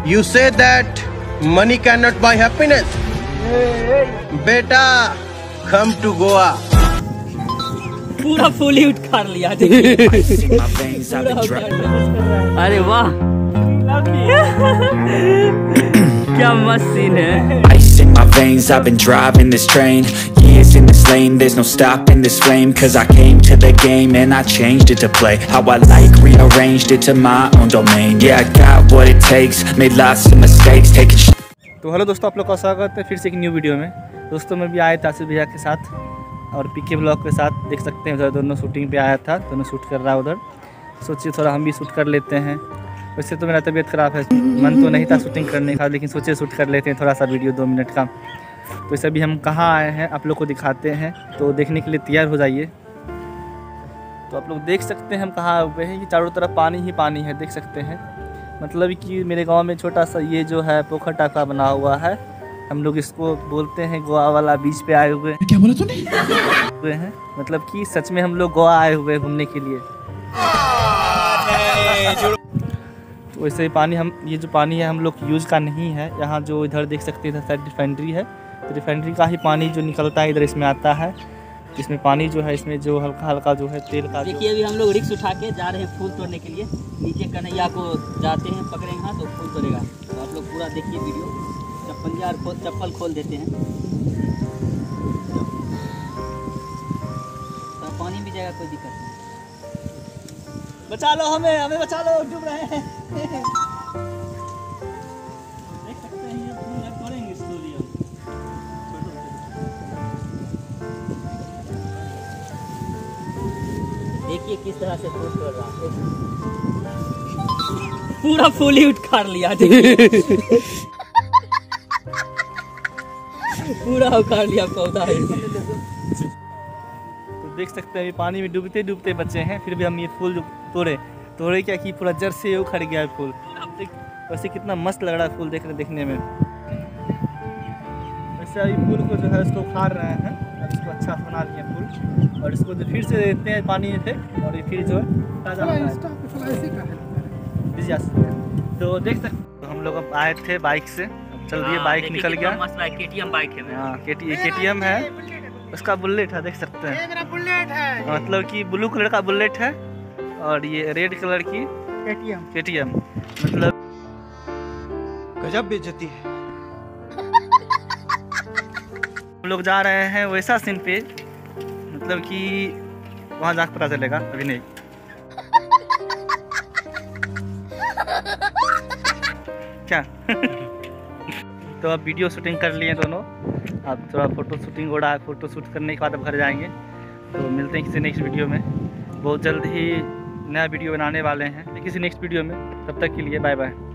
You say that money cannot buy happiness. बेटा, come to Goa. पूरा full ही उठार लिया। अरे वाह, क्या मस्त सीन है। Ice in my veins, I've been driving this train. Years in this lane, there's no stopping this flame. Cause I came to the game and I changed it to play how I like, rearranged it to my own domain. Yeah, I got what it takes, made lots of mistakes, taking तो hello दोस्तों, आप लोग का स्वागत है फिर से एक न्यू वीडियो में। दोस्तों मैं भी आया था आसिफ भैया के साथ और पीके ब्लॉग के साथ। देख सकते हैं उधर दोनों शूटिंग पे आया था, दोनों शूट कर रहा है उधर। सोचिए थोड़ा हम भी शूट कर लेते हैं। वैसे तो मेरा तबीयत ख़राब है, मन तो नहीं था शूटिंग करने का, लेकिन सोचे शूट कर लेते हैं थोड़ा सा वीडियो 2 मिनट का। तो इसे अभी हम कहाँ आए हैं आप लोग को दिखाते हैं, तो देखने के लिए तैयार हो जाइए। तो आप लोग देख सकते हैं हम कहाँ हुए हैं। ये चारों तरफ पानी ही पानी है, देख सकते हैं। मतलब कि मेरे गांव में छोटा सा ये जो है पोखर टाका बना हुआ है। हम लोग इसको बोलते हैं गोवा वाला बीच पे आए हुए। क्या बोला तूने? हुए हैं, मतलब कि सच में हम लोग गोवा आए हुए घूमने के लिए। तो वैसे ही पानी हम ये जो पानी है हम लोग यूज़ का नहीं है। यहाँ जो इधर देख सकते हैं इधर रिफाइनरी है, तो रिफाइनरी का ही पानी जो निकलता है इधर इसमें आता है। इसमें पानी जो है इसमें जो हल्का हल्का जो है तेल का। देखिए अभी हम लोग रिक्स उठा के जा रहे हैं फूल तोड़ने के लिए। नीचे कन्हैया को जाते हैं पकड़ेंगे हाँ तो फूल तोड़ेगा। तो आप लोग पूरा देखिए वीडियो। चप्पल खोल देते हैं तो पानी भी जाएगा, कोई दिक्कत नहीं। बचा लो हमें बचा लो, डूब रहे हैं। देख सकते हैं ये फूल तोड़ेंगे स्लोली हम। देखिए किस तरह से फूल तोड़ रहा है। पूरा फूल ही उखाड़ लिया। पूरा उखाड़ लिया पौधा है। तो देख सकते हैं ये पानी में डूबते डूबते बचे हैं, फिर भी हम ये फूल जो तोड़े क्या कि पूरा जड़ से उखड़ गया है फूल। वैसे कितना मस्त लग रहा है फूल देखने में। वैसे अभी फूल को जो है उसको उखाड़ रहे हैं, अब इसको अच्छा से बना लिए फूल और इसको फिर से देते हैं पानी में से, और ये फिर जो है ताज़ा होता है। तो देख सकते हम लोग अब आए थे बाइक से, चल रही है बाइक निकल गया। मस्त बाइक KTM बाइक है। हाँ KTM है, उसका बुलेट है, देख सकते हैं। मेरा बुलेट है। मतलब कि ब्लू कलर का बुलेट है और ये रेड कलर की KTM। मतलब गजब बेइज्जती है। हम लोग जा रहे हैं वैसा सीन पे, मतलब कि वहाँ जाकर पता चलेगा, अभी नहीं। क्या तो अब वीडियो शूटिंग कर लिए दोनों, अब थोड़ा फोटो शूट करने के बाद अब घर जाएंगे। तो मिलते हैं किसी नेक्स्ट वीडियो में। बहुत जल्द ही नया वीडियो बनाने वाले हैं किसी नेक्स्ट वीडियो में। तब तक के लिए बाय बाय।